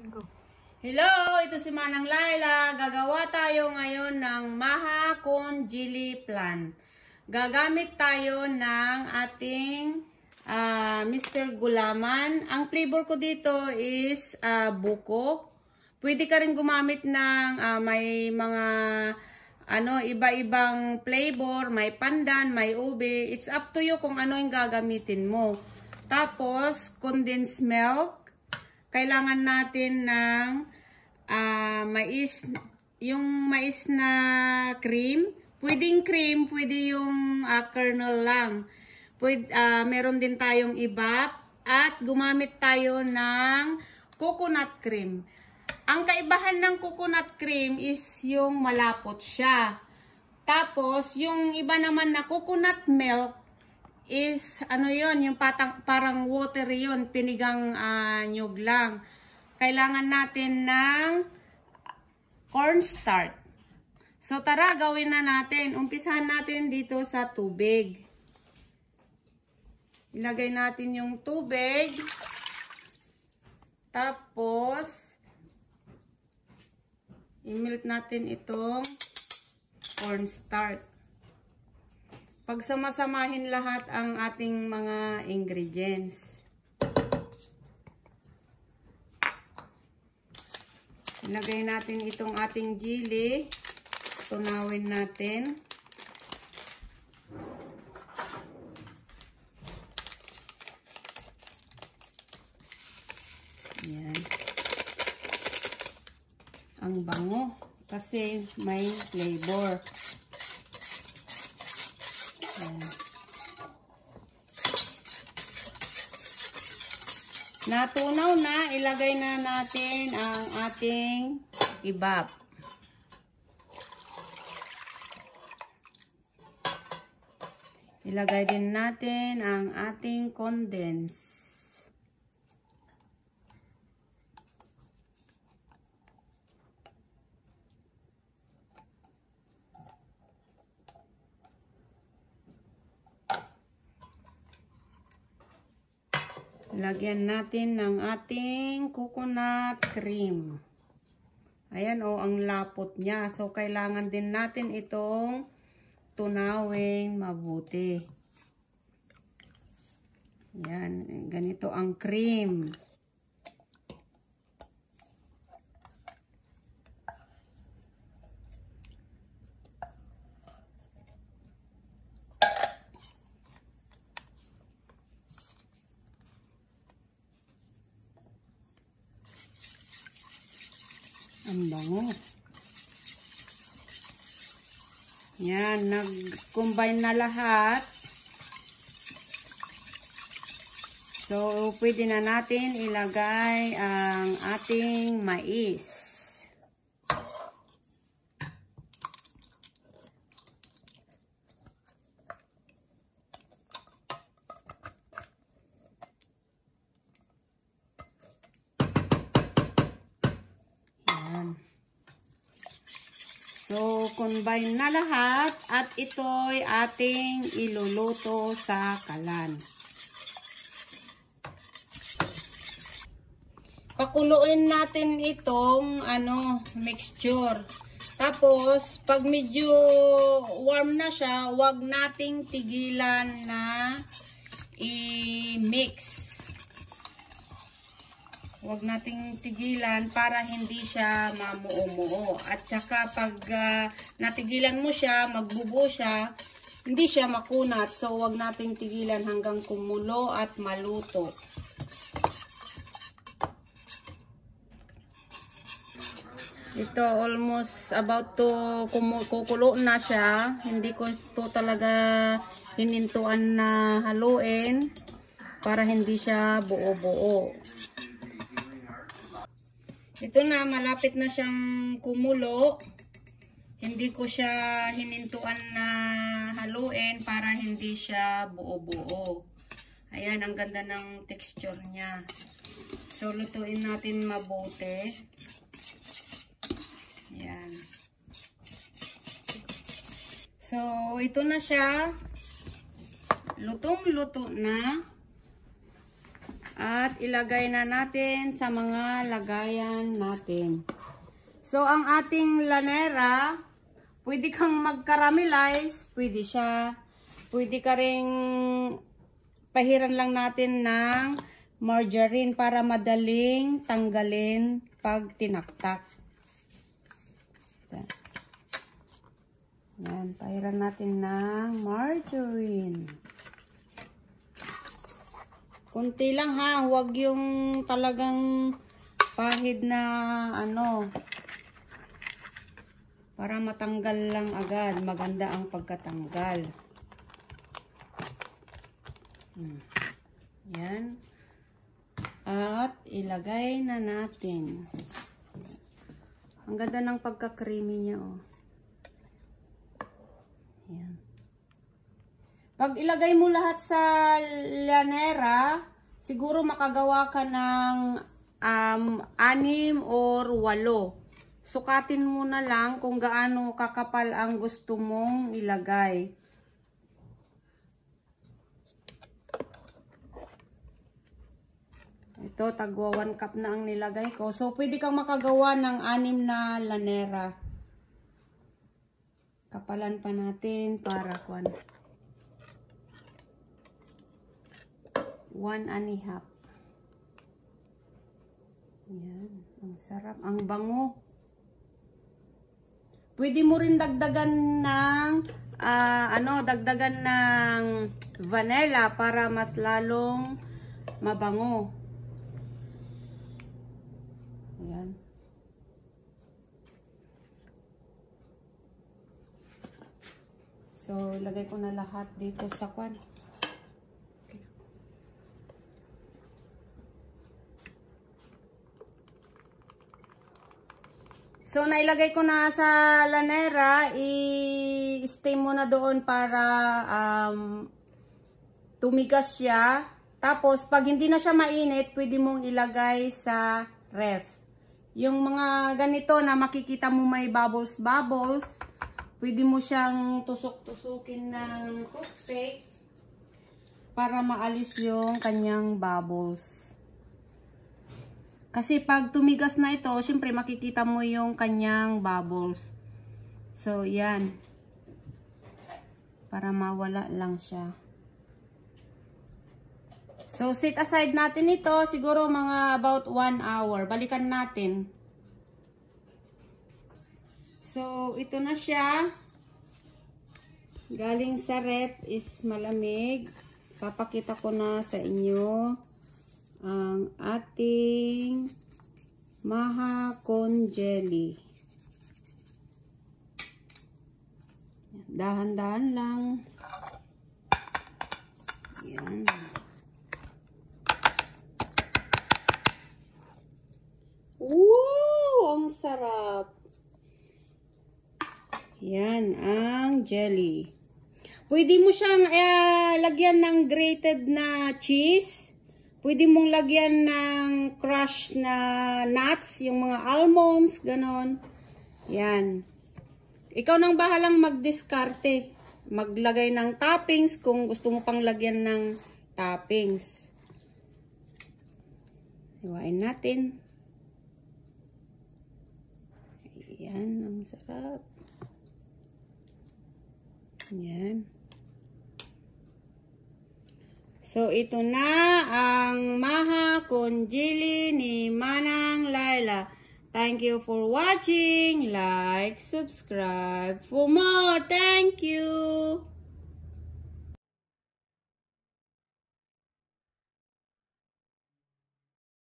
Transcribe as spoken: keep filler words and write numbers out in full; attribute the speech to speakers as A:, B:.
A: Go.
B: Hello, ito si Manang Laila. Gagawa tayo ngayon ng maha con chili plan. Gagamit tayo ng ating uh, Mister Gulaman. Ang flavor ko dito is uh, buko. Pwede ka rin gumamit ng uh, may mga ano iba-ibang flavor, may pandan, may ube. It's up to you kung ano yung gagamitin mo. Tapos, condensed milk. Kailangan natin ng uh, mais, yung mais na cream. Pwedeng cream, pwede yung uh, kernel lang. Pwede, uh, meron din tayong iba. At gumamit tayo ng coconut cream. Ang kaibahan ng coconut cream is yung malapot siya. Tapos, yung iba naman na coconut milk is, ano yon yung patang, parang watery yon, pinigang uh, nyug lang. Kailangan natin ng cornstarch. So, tara, gawin na natin. Umpisahan natin dito sa tubig. Ilagay natin yung tubig. Tapos, i-melt natin itong cornstarch. Pagsamasamahin lahat ang ating mga ingredients. Ilagay natin itong ating chili. Tunawin natin. Yan. Ang bango kasi may flavor. Yan. Natunaw na, ilagay na natin ang ating ibab. Ilagay din natin ang ating condense. Lagyan natin ng ating coconut cream. Ayan o, ang lapot niya. So, kailangan din natin itong tunawin mabuti. Ayan, ganito ang cream. Ang bango. Yan, nag-combine na lahat. So, pwede na natin ilagay ang ating mais. So, combine na lahat at ito'y ating iluluto sa kalan. Pakuluin natin itong ano, mixture. Tapos, pag medyo warm na siya, huwag nating tigilan na i-mix. Huwag nating tigilan para hindi siya mamuo-muo. At saka pag uh, natigilan mo siya, magbubo siya, hindi siya makunat. So, huwag nating tigilan hanggang kumulo at maluto. Ito, almost about to kukulo na siya. Hindi ko ito talaga hinintuan na haluin para hindi siya buo-buo. Ito na, malapit na siyang kumulo. Hindi ko siya hinintuan na haluin para hindi siya buo-buo. Ayan, ang ganda ng texture niya. So, lutuin natin mabuti. Ayan. So, ito na siya. Lutong-luto na. At ilagay na natin sa mga lagayan natin. So, ang ating lanera, pwede kang mag-caramelize, pwede siya. Pwede ka ring pahiran lang natin ng margarine para madaling tanggalin pag tinaktak. Yan, pahiran natin ng margarine. Kunti lang ha, huwag yung talagang pahid na ano, para matanggal lang agad. Maganda ang pagkatanggal. Hmm. Yan. At ilagay na natin. Ang ganda ng pagka-creamy niya, oh. Yan. Pag ilagay mo lahat sa lanera, siguro makagawa ka ng um, anim or walo. Sukatin mo na lang kung gaano kakapal ang gusto mong ilagay. Ito, tagwa one cup na ang nilagay ko. So, pwede kang makagawa ng anim na lanera. Kapalan pa natin para kwan. One and a half. Yan. Ang sarap. Ang bango. Pwede mo rin dagdagan ng uh, ano, dagdagan ng vanilla para mas lalong mabango. Yan. So, ilagay ko na lahat dito sa kwan. So, nailagay ko na sa lanera, i-stay mo na doon para um, tumigas siya. Tapos, pag hindi na siya mainit, pwede mong ilagay sa ref. Yung mga ganito na makikita mo may bubbles-bubbles, pwede mo siyang tusok-tusukin ng toothpick para maalis yung kanyang bubbles. Kasi pag tumigas na ito, syempre makikita mo yung kanyang bubbles. So, yan. Para mawala lang siya. So, set aside natin ito. Siguro mga about one hour. Balikan natin. So, ito na siya. Galing sa ref is malamig. Papakita ko na sa inyo ang ating Maha Con Jelly. Dahan-dahan lang. Yan. Wow! Ang sarap. Yan ang jelly. Pwede mo siyang uh, lagyan ng grated na cheese. Pwede mong lagyan ng crushed na nuts, yung mga almonds, ganon. Yan. Ikaw nang bahalang magdiskarte. Maglagay ng toppings kung gusto mo pang lagyan ng toppings. Hiwain natin. Yan, ang sarap. Yan. So, ito na ang Maha Con Jelly ni Manang Laila. Thank you for watching. Like, subscribe for more. Thank you.